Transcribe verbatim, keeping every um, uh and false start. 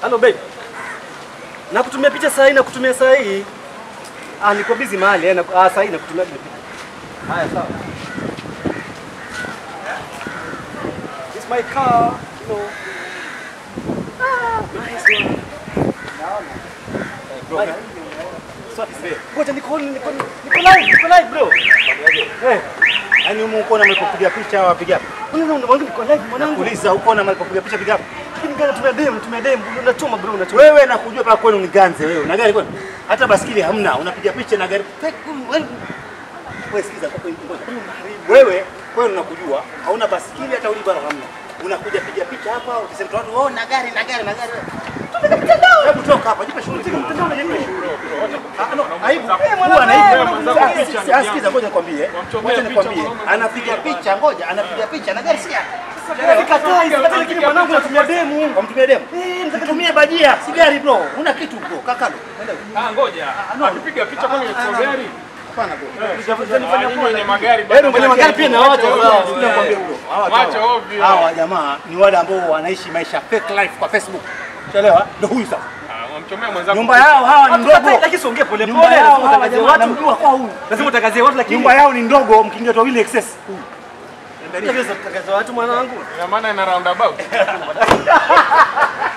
Hello babe. Nakutumia picha saa hii na kutumia saa hii. Ah, niko busy mahali eh. Ah, saa hii nakutumia picha. Haya sawa. It's my car, you know. Ah, nice one. Naona. Bro. Swapi sasa. Ngoja niko niko niko live, niko live bro. Eh. Yaani uko na malipopiga picha wapiga. Unaona unamwambia niko live mwanangu. Nakuuliza uko na malipopiga picha piga. Lakini gani tumia dem, tumia dem, unachoma bro, unachoma. Wewe nakujua paka kwenu ni ganze wewe. Una gari kwani? Hata basikili hamna, unapiga picha na gari. Wewe sikiza kwa wewe kwenu nakujua, hauna basikili hata ulibara hamna. Unakuja piga picha hapa, ukisema watu oh na gari na gari na gari. Tupiga mtandao. Hebu toka hapa, jipe shughuli zako mtandao na jipe shughuli. Aibu. Huwa anaibu. Asikiza ngoja nikwambie. Ngoja nikwambie. Anapiga picha, ngoja anapiga picha na gari si yake. Nikataa hizo hata lakini mwanangu natumia demu. Kumtumia demu? Eh, nitatumia bajia, si gari bro. Una kitu bro, kakalo. Ah ngoja. Akipiga picha kwani ni gari? Hapana bro. Tunafanya kwenye magari. Kwenye magari pia na watu sawa. Tunakwambia bro. Macho ovyo. Hawa jamaa ni wale ambao wanaishi maisha fake life kwa Facebook. Unaelewa? Ndio huyu sasa. Wamchomea mwenzako. Nyumba yao hawa ni ndogo. Lakini siongee pole Nyumba pole. yao hawa jamaa namjua kwa huyu. Lazima utangazie watu lakini Nyumba yao ni ndogo, mkiingia tu wili excess. Ndio tangaza watu mwanangu. Ina maana ina roundabout.